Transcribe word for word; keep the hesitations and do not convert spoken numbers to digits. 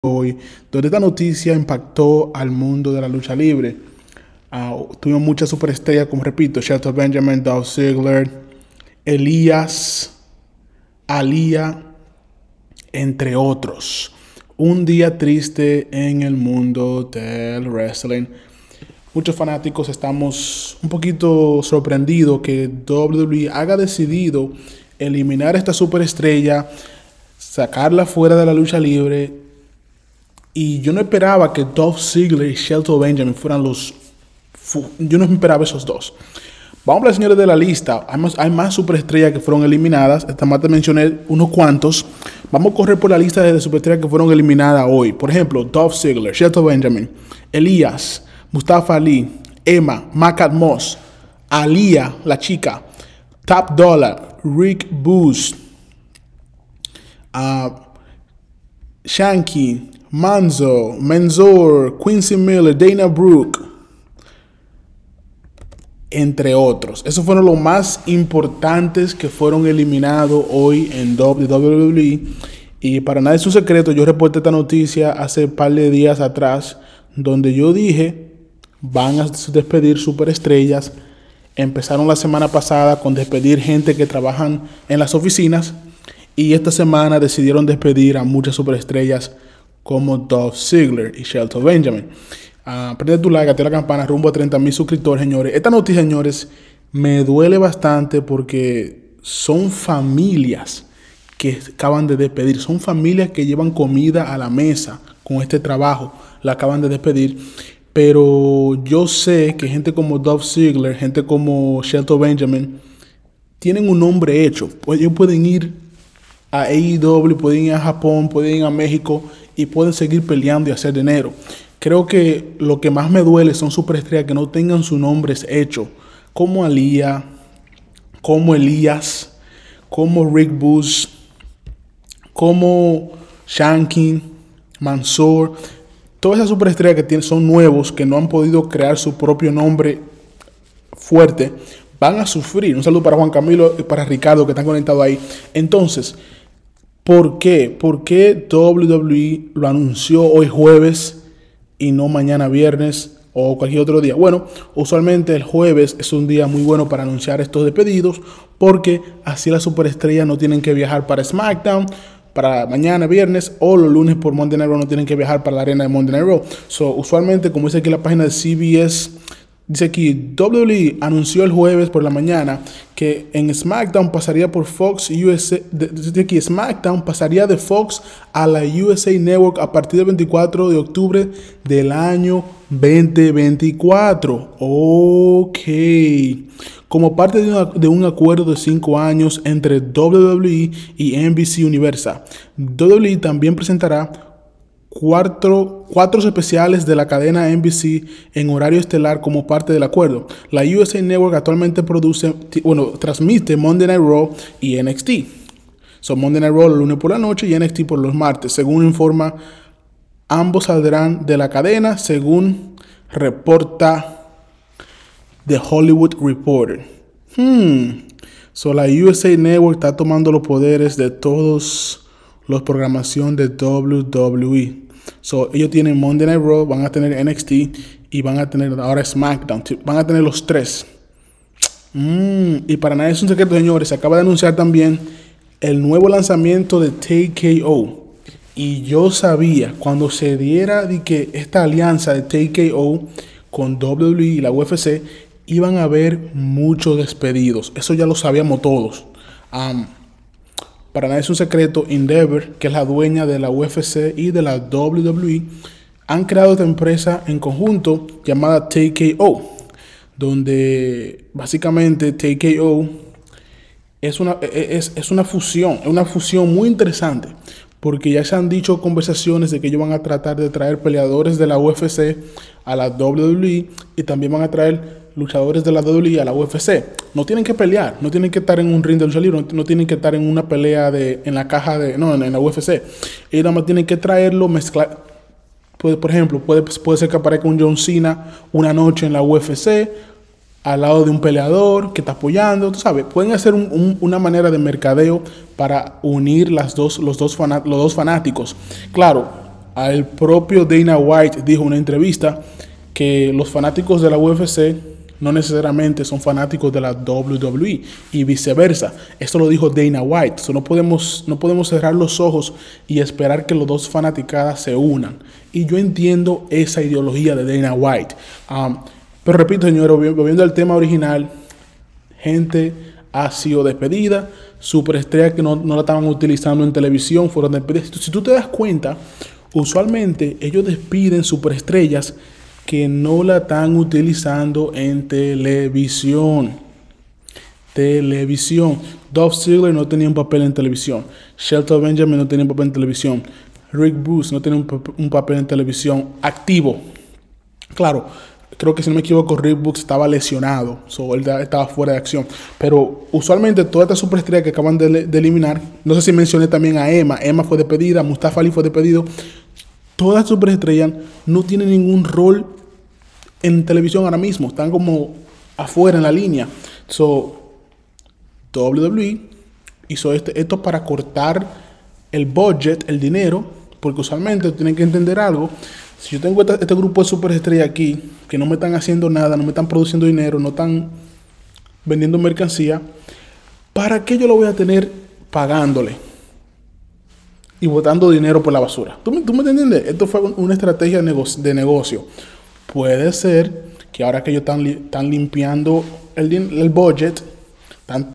Hoy, donde esta noticia impactó al mundo de la lucha libre. Uh, tuvimos muchas superestrellas, como repito, Shelton Benjamin, Dolph Ziggler, Elías, Aliyah, entre otros. Un día triste en el mundo del wrestling. Muchos fanáticos estamos un poquito sorprendidos que doble u doble u E haya decidido eliminar a esta superestrella, sacarla fuera de la lucha libre. Y yo no esperaba que Dolph Ziggler y Shelton Benjamin fueran los... Yo no esperaba esos dos. Vamos a hablar, señores, de la lista. Hay más, hay más superestrellas que fueron eliminadas. Esta más te mencioné unos cuantos. Vamos a correr por la lista de superestrellas que fueron eliminadas hoy. Por ejemplo, Dolph Ziggler, Shelton Benjamin, Elías, Mustafa Ali, Emma, Makat Moss, Aliyah, la chica, Top Dollar, Rick Boogs, uh, Shanky, Manzo, Menzor, Quincy Miller, Dana Brooke, entre otros. Esos fueron los más importantes que fueron eliminados hoy en doble u doble u doble u E. Y para nadie es un secreto, yo reporté esta noticia hace un par de días atrás, donde yo dije, van a despedir superestrellas. Empezaron la semana pasada con despedir gente que trabajan en las oficinas, y esta semana decidieron despedir a muchas superestrellas como Dolph Ziggler y Shelton Benjamin. Uh, prende tu like, activa la campana, rumbo a treinta mil suscriptores, señores. Esta noticia, señores, me duele bastante porque son familias que acaban de despedir. Son familias que llevan comida a la mesa con este trabajo. La acaban de despedir. Pero yo sé que gente como Dolph Ziggler, gente como Shelton Benjamin, tienen un nombre hecho. Ellos pueden ir a A E W, pueden ir a Japón, pueden ir a México y pueden seguir peleando y hacer dinero. Creo que lo que más me duele son superestrellas que no tengan sus nombres hechos, como Aliyah, como Elías, como Rick Boogs, como Shanky, Mansoor. Todas esas superestrellas que tienen, son nuevos, que no han podido crear su propio nombre fuerte, van a sufrir. Un saludo para Juan Camilo y para Ricardo, que están conectados ahí. Entonces, ¿por qué? ¿Por qué doble u doble u E lo anunció hoy jueves y no mañana viernes o cualquier otro día? Bueno, usualmente el jueves es un día muy bueno para anunciar estos despedidos, porque así las superestrellas no tienen que viajar para SmackDown para mañana viernes, o los lunes por Monday Night Raw no tienen que viajar para la arena de Monday Night Raw. So, usualmente, como dice aquí la página de C B S, dice aquí, doble u doble u E anunció el jueves por la mañana que en SmackDown pasaría por Fox U S A. Dice aquí, SmackDown pasaría de Fox a la U S A Network a partir del veinticuatro de octubre del año veinte veinticuatro. Ok. Como parte de, una, de un acuerdo de cinco años entre doble u doble u E y N B C Universal, doble u doble u E también presentará Cuatro, cuatro especiales de la cadena N B C en horario estelar como parte del acuerdo. La U S A Network actualmente produce, bueno, transmite Monday Night Raw y N X T. Son Monday Night Raw los lunes por la noche y N X T por los martes. Según informa, ambos saldrán de la cadena, según reporta The Hollywood Reporter. Hmm. So la U S A Network está tomando los poderes de todos los programación de doble u doble u E. So, ellos tienen Monday Night Raw, van a tener N X T y van a tener ahora SmackDown. Van a tener los tres. Mm, y para nadie es un secreto, señores, se acaba de anunciar también el nuevo lanzamiento de T K O. Y yo sabía, cuando se diera de que esta alianza de T K O con doble u doble u E y la U F C, iban a haber muchos despedidos. Eso ya lo sabíamos todos. Um, Para nadie es un secreto, Endeavor, que es la dueña de la U F C y de la doble u doble u E, han creado esta empresa en conjunto llamada T K O, donde básicamente T K O es una, es, es una fusión, es una fusión muy interesante, porque ya se han dicho conversaciones de que ellos van a tratar de traer peleadores de la U F C a la doble u doble u E y también van a traer luchadores de la doble u doble u E a la U F C. No tienen que pelear, no tienen que estar en un ring de lucha libre, no, no tienen que estar en una pelea de, en la caja de, no, en, en la U F C. Ellos nada más tienen que traerlo, mezclar. Pues, por ejemplo, puede, puede ser que aparezca un John Cena una noche en la U F C, al lado de un peleador que está apoyando, tú sabes. Pueden hacer un, un, una manera de mercadeo para unir las dos, los, dos fanat, los dos fanáticos. Claro, al propio Dana White dijo en una entrevista que los fanáticos de la U F C no necesariamente son fanáticos de la W W E y viceversa. Esto lo dijo Dana White. So, no podemos, no podemos cerrar los ojos y esperar que los dos fanaticadas se unan. Y yo entiendo esa ideología de Dana White. Um, pero repito, señores, volviendo al tema original, gente ha sido despedida. Superestrellas que no, no la estaban utilizando en televisión fueron despedidas. Si tú te das cuenta, usualmente ellos despiden superestrellas que no la están utilizando en televisión. Televisión. Dolph Ziggler no tenía un papel en televisión. Shelton Benjamin no tenía un papel en televisión. Rick Bruce no tenía un, un papel en televisión activo. Claro, creo que si no me equivoco, Rick Bruce estaba lesionado. So, él estaba fuera de acción. Pero usualmente todas estas superestrellas que acaban de, de eliminar, no sé si mencioné también a Emma. Emma fue despedida, Mustafa Ali fue despedido. Todas las superestrellas no tienen ningún rol en televisión ahora mismo. Están como afuera en la línea. So, W W E hizo este, esto para cortar el budget, el dinero, porque usualmente tienen que entender algo. Si yo tengo este, este grupo de superestrellas aquí, que no me están haciendo nada, no me están produciendo dinero, no están vendiendo mercancía, ¿para qué yo lo voy a tener pagándole y botando dinero por la basura? ¿Tú me, tú me entiendes? Esto fue una estrategia de negocio, de negocio. Puede ser que ahora que ellos están, están limpiando el, el budget, están